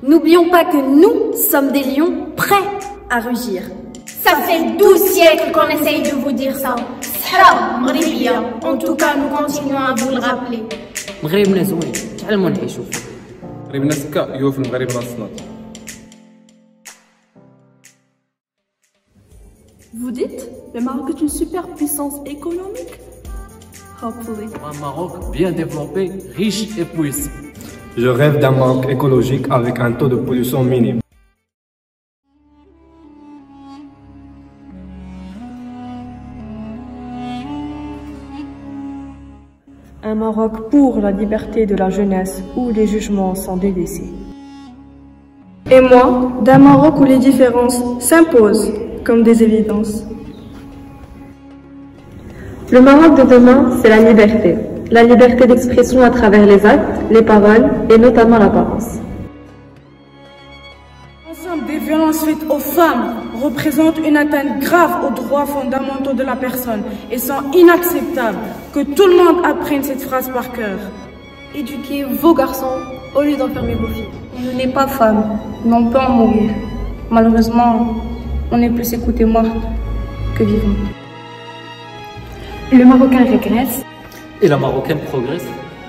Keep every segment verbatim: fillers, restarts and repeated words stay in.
N'oublions pas que nous sommes des lions prêts à rugir. Ça fait douze siècles qu'on essaye de vous dire ça. Sahra Mghribiya. En tout cas, nous continuons à vous le rappeler. مغربنا زوين تعلموا نعيشوا فيه. مغربنا سكا يوف المغرب ناصنات. Vous dites, le Maroc est une super puissance économique? Hopefully. Un Maroc bien développé, riche et puissant. Je rêve d'un Maroc écologique avec un taux de pollution minime. Un Maroc pour la liberté de la jeunesse où les jugements sont délaissés. Et moi, d'un Maroc où les différences s'imposent comme des évidences. Le Maroc de demain, c'est la liberté. La liberté d'expression à travers les actes, les paroles et notamment l'apparence. L'ensemble des violences faites aux femmes représente une atteinte grave aux droits fondamentaux de la personne et sont inacceptables que tout le monde apprenne cette phrase par cœur. Éduquez vos garçons au lieu d'enfermer vos filles. On ne naît pas femme, mais on peut en mourir. Malheureusement, on est plus écouté morte que vivante. Le Marocain régresse. Et la Marocaine progresse.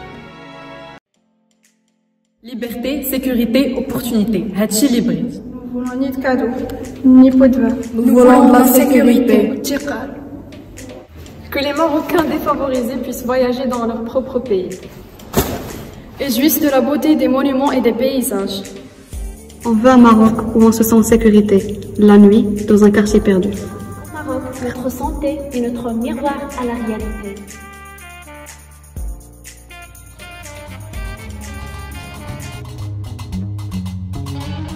Liberté, sécurité, opportunité. Hatchi libre. Nous voulons ni de cadeaux, ni pot de vin. Nous, Nous voulons de la sécurité. Que les Marocains défavorisés puissent voyager dans leur propre pays. Et jouissent de la beauté des monuments et des paysages. On veut un Maroc où on se sent en sécurité, la nuit, dans un quartier perdu. Maroc, notre santé est notre miroir à la réalité.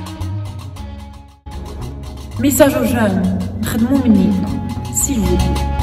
Message aux jeunes, خدموا مني s'il vous plaît.